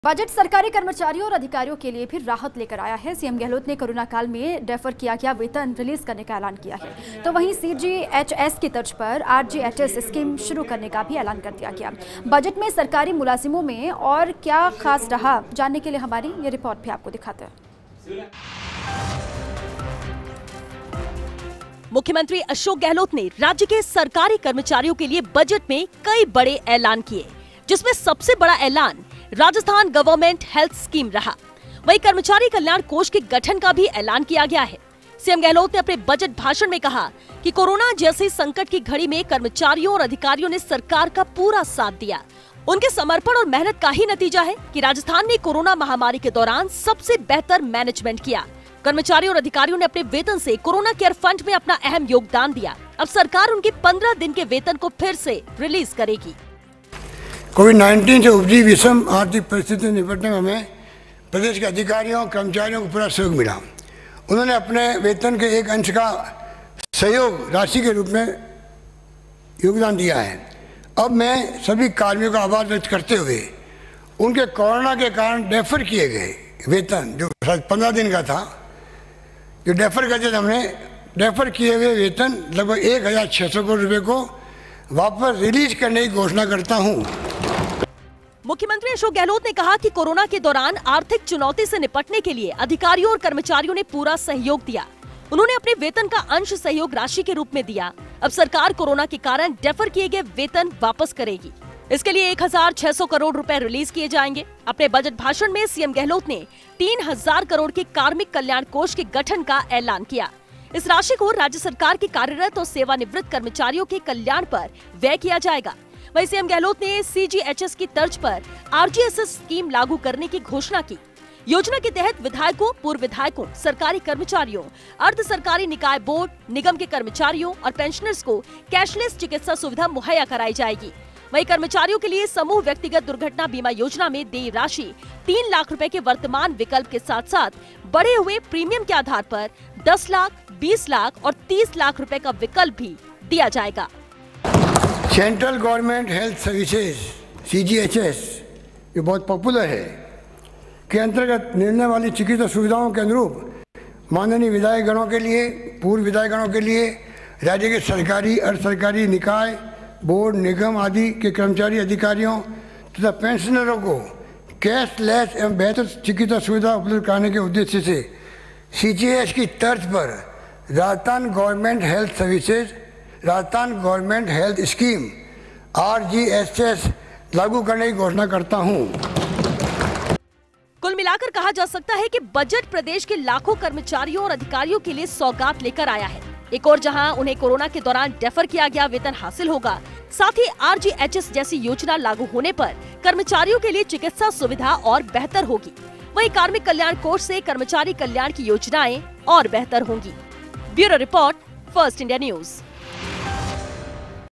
Budget सरकारी कर्मचारियों और अधिकारियों के लिए फिर राहत लेकर आया है। सीएम गहलोत ने कोरोना काल में डेफर किया गया वेतन रिलीज करने का ऐलान किया है, तो वहीं सीजीएचएस की तर्ज पर आरजीएचएस स्कीम शुरू करने का भी ऐलान कर दिया गया। बजट में सरकारी मुलाजिमों में और क्या खास रहा, जानने के लिए हमारी ये रिपोर्ट भी आपको दिखाते हैं। मुख्यमंत्री अशोक गहलोत ने राज्य के सरकारी कर्मचारियों के लिए बजट में कई बड़े ऐलान किए, जिसमें सबसे बड़ा ऐलान राजस्थान गवर्नमेंट हेल्थ स्कीम रहा। वहीं कर्मचारी कल्याण कोष के गठन का भी ऐलान किया गया है। सीएम गहलोत ने अपने बजट भाषण में कहा कि कोरोना जैसे संकट की घड़ी में कर्मचारियों और अधिकारियों ने सरकार का पूरा साथ दिया। उनके समर्पण और मेहनत का ही नतीजा है कि राजस्थान ने कोरोना महामारी के दौरान सबसे बेहतर मैनेजमेंट किया। कर्मचारियों और अधिकारियों ने अपने वेतन से कोरोना केयर फंड में अपना अहम योगदान दिया। अब सरकार उनके 15 दिन के वेतन को फिर से रिलीज करेगी। कोविड-19 से उपजी विषम आर्थिक परिस्थिति से निपटने में हमें प्रदेश के अधिकारियों कर्मचारियों को पूरा सहयोग मिला। उन्होंने अपने वेतन के एक अंश का सहयोग राशि के रूप में योगदान दिया है। अब मैं सभी कार्मिकों का आभार व्यक्त करते हुए उनके कोरोना के कारण डेफर किए गए वेतन, जो 15 दिन का था, जो डेफर करते थे, हमने डेफर किए हुए वेतन लगभग 1600 करोड़ रुपए को वापस रिलीज करने की घोषणा करता हूँ। मुख्यमंत्री अशोक गहलोत ने कहा कि कोरोना के दौरान आर्थिक चुनौती से निपटने के लिए अधिकारियों और कर्मचारियों ने पूरा सहयोग दिया। उन्होंने अपने वेतन का अंश सहयोग राशि के रूप में दिया। अब सरकार कोरोना के कारण डेफर किए गए वेतन वापस करेगी। इसके लिए 1600 करोड़ रुपए रिलीज किए जाएंगे। अपने बजट भाषण में सीएम गहलोत ने 3000 करोड़ के कार्मिक कल्याण कोष के गठन का ऐलान किया। इस राशि को राज्य सरकार के कार्यरत और सेवानिवृत्त कर्मचारियों के कल्याण पर व्यय किया जाएगा। वहीं सीएम गहलोत ने सीजीएचएस की तर्ज पर आरजीएचएस स्कीम लागू करने की घोषणा की। योजना के तहत विधायकों, पूर्व विधायकों, सरकारी कर्मचारियों, अर्ध सरकारी निकाय बोर्ड, निगम के कर्मचारियों और पेंशनर्स को कैशलेस चिकित्सा सुविधा मुहैया कराई जाएगी। वहीं कर्मचारियों के लिए समूह व्यक्तिगत दुर्घटना बीमा योजना में देय राशि 3 लाख रुपए के वर्तमान विकल्प के साथ साथ बढ़े हुए प्रीमियम के आधार पर 10 लाख, 20 लाख और 30 लाख रुपए का विकल्प भी दिया जाएगा। Central government health services CGHS, ये बहुत पॉपुलर है, के अंतर्गत मिलने वाली चिकित्सा सुविधाओं के अनुरूप माननीय विधायकगणों के लिए, पूर्व विधायकगणों के लिए राज्य के सरकारी, अर्ध सरकारी निकाय, बोर्ड, निगम आदि के कर्मचारी, अधिकारियों तथा पेंशनरों को कैशलेस एवं बेहतर चिकित्सा सुविधा उपलब्ध कराने के उद्देश्य से सीजीएचएस की तर्ज पर Rajasthan government health services, Rajasthan government health scheme RGHS लागू करने की घोषणा करता हूं। कुल मिलाकर कहा जा सकता है कि बजट प्रदेश के लाखों कर्मचारियों और अधिकारियों के लिए सौगात लेकर आया है। एक और जहां उन्हें कोरोना के दौरान डेफर किया गया वेतन हासिल होगा, साथ ही आरजीएचएस जैसी योजना लागू होने पर कर्मचारियों के लिए चिकित्सा सुविधा और बेहतर होगी। वहीं कार्मिक कल्याण कोष से कर्मचारी कल्याण की योजनाएं और बेहतर होंगी। Bureau report, first India news.